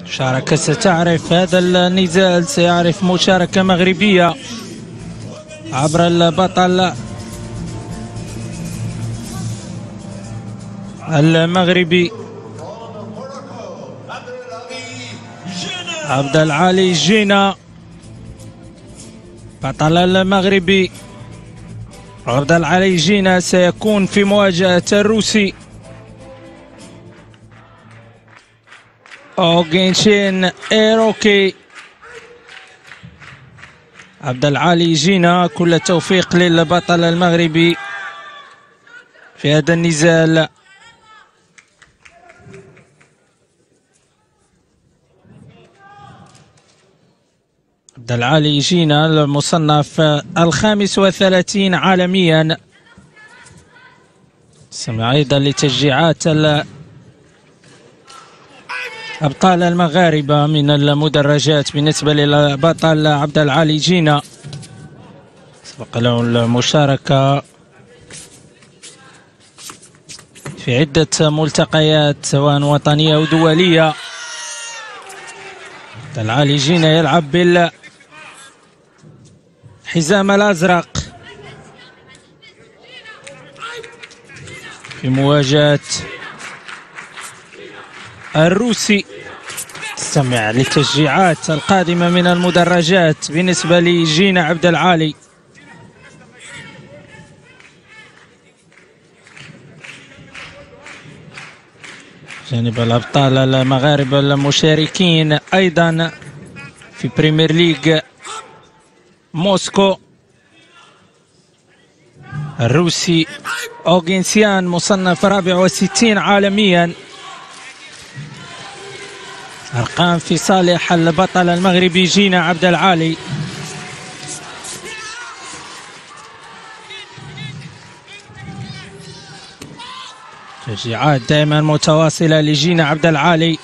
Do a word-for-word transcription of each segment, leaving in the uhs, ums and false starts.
مشاركة ستعرف هذا النزال، سيعرف مشاركة مغربية عبر البطل المغربي عبد العالي جينا. بطل المغربي عبد العالي جينا سيكون في مواجهة الروسي اوغينشين ايروكي. عبد العالي جينا، كل التوفيق للبطل المغربي في هذا النزال. عبد العالي جينا المصنف الخامس وثلاثين عالميا، سمع ايضا لتشجيعات أبطال المغاربة من المدرجات بالنسبة للبطل عبد العالي جينا. سبق له المشاركة في عدة ملتقيات سواء وطنية أو دولية. عبد العالي جينا يلعب بالحزام الأزرق في مواجهة الروسي. استمع للتشجيعات القادمة من المدرجات بالنسبة لجينا عبد العالي. جانب الأبطال المغاربة المشاركين أيضا في بريمير ليج موسكو، الروسي أوغينسيان مصنف رابع وستين عالميا. أرقام في صالح البطل المغربي جينا عبد العالي. تشجيعات دائما متواصلة لجينا عبد العالي.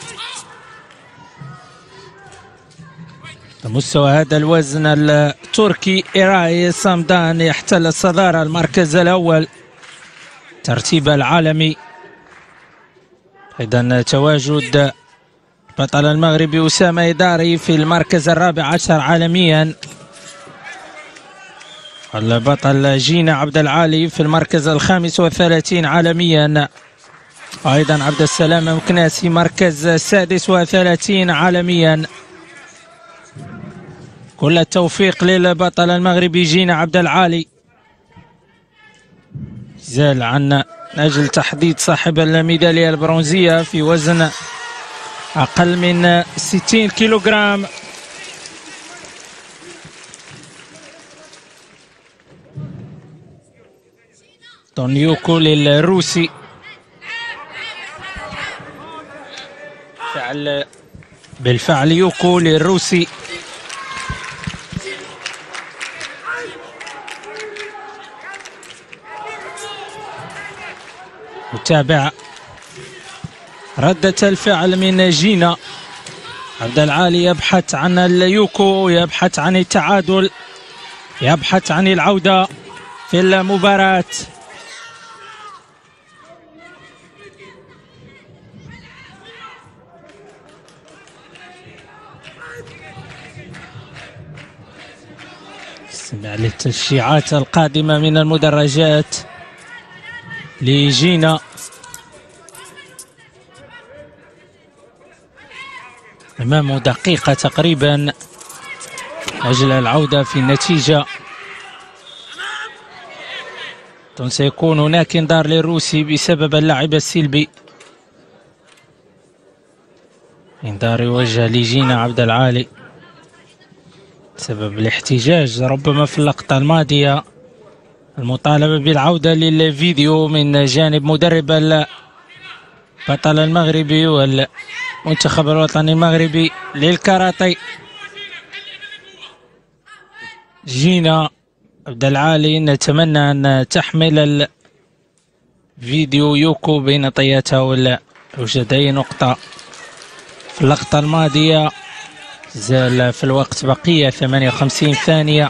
مستوى هذا الوزن التركي إيراي صمدان يحتل الصدارة، المركز الأول ترتيب العالمي. أيضا تواجد بطل المغربي أسامة إداري في المركز الرابع عشر عالميا. البطل جينا عبد العالي في المركز الخامس والثلاثين عالميا. أيضا عبد السلام مكناسي مركز السادس وثلاثين عالميا. كل التوفيق للبطل المغربي جينا عبد العالي. زال عن أجل تحديد صاحب الميدالية البرونزية في وزن أقل من ستين كيلوغرام. دونيوكو للروسي، فعل بالفعل يوكو للروسي. متابع ردة الفعل من جينا. عبد العالي يبحث عن اليوكو، يبحث عن التعادل، يبحث عن العودة في المباراة. استمع للتشجيعات القادمة من المدرجات لجينا. أمامه دقيقة تقريبا أجل العودة في النتيجة. سيكون هناك انذار للروسي بسبب اللعب السلبي. انذار يوجه لجينا عبد العالي بسبب الاحتجاج ربما في اللقطة الماضية. المطالبة بالعودة للفيديو من جانب مدرب البطل المغربي والمنتخب الوطني المغربي للكاراتيه. جينا عبد العالي نتمنى أن تحمل الفيديو يوكو بين طياتها ولا يوجد أي نقطة في اللقطة الماضية. زال في الوقت بقية ثمانية وخمسين ثانية.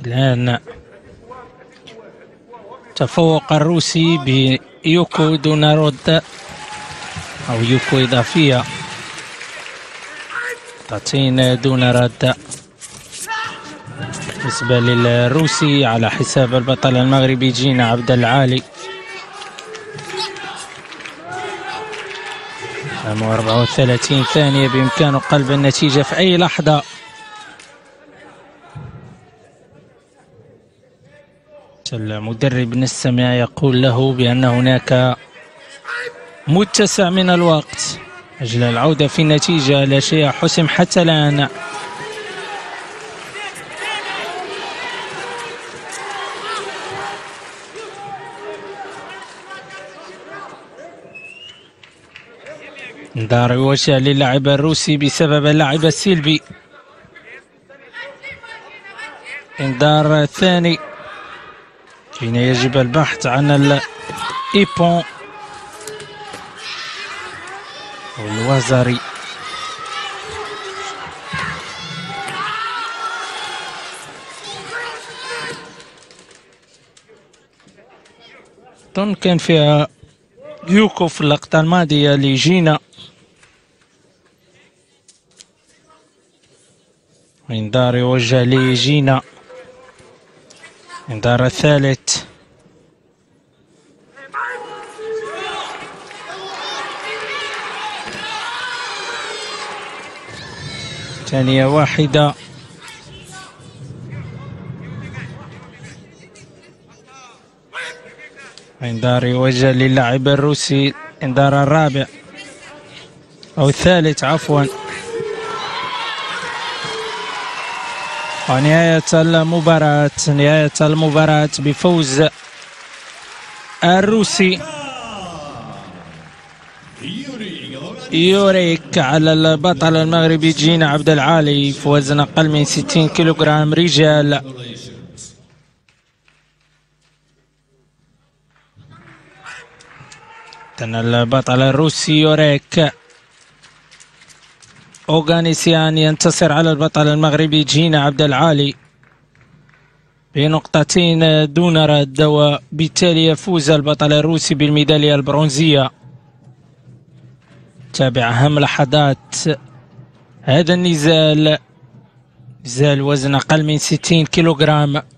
الآن تفوق الروسي بيوكو دون رد أو يوكو إضافية، نقطتين دون رد بالنسبة للروسي على حساب البطل المغربي جينا عبد العالي. أربعة وثلاثين ثانية بإمكانه قلب النتيجة في أي لحظة. المدرب نستمع يقول له بأن هناك متسع من الوقت أجل العودة في النتيجة، لا شيء حسم حتى الآن. انذار يوجه للاعب الروسي بسبب اللعب السلبي. انذار ثاني. هنا يجب البحث عن الإيبون أو الوزري. أظن كان فيها يوكو في اللقطة الماضية لجينا. انذار يوجه لجينا. انذار الثالث. ثانية واحدة. انذار يوجه للاعب الروسي، انذار الرابع أو الثالث عفوا. ونهاية المباراة نهاية المباراة بفوز الروسي يوريك على البطل المغربي جينا عبد العالي في وزن أقل من ستين كيلوغرام رجال. البطل الروسي يوريك أوغانيسيان ينتصر على البطل المغربي جينا عبد العالي بنقطتين دون رد، وبالتالي يفوز البطل الروسي بالميدالية البرونزية. تابع أهم لحظات هذا النزال، نزال وزن أقل من ستين كيلوغرام.